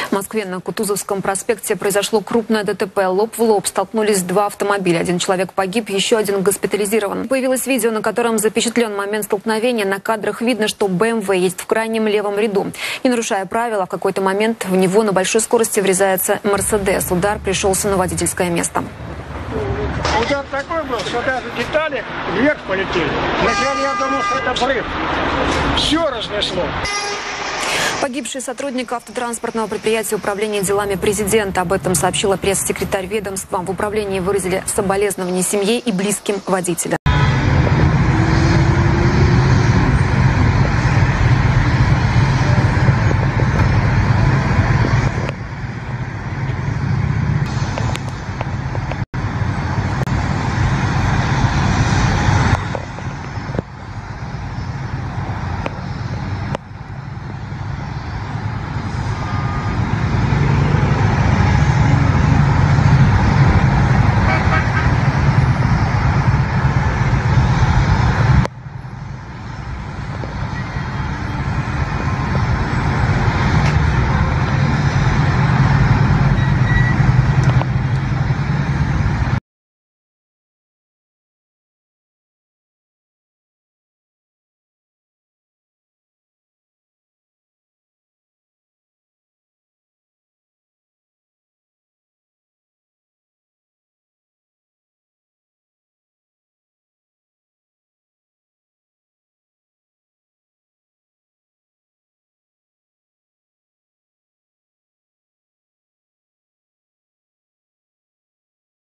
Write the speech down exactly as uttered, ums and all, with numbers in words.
В Москве на Кутузовском проспекте произошло крупное ДТП. Лоб в лоб столкнулись два автомобиля. Один человек погиб, еще один госпитализирован. Появилось видео, на котором запечатлен момент столкновения. На кадрах видно, что бэ эм вэ едет в крайнем левом ряду. Не нарушая правила, в какой-то момент в него на большой скорости врезается Мерседес. Удар пришелся на водительское место. Удар такой был, что даже детали вверх полетели. Вначале я думал, что это взрыв. Все разнесло. Погибший сотрудник автотранспортного предприятия управления делами президента. Об этом сообщила пресс-секретарь ведомства. В управлении выразили соболезнования семье и близким водителя.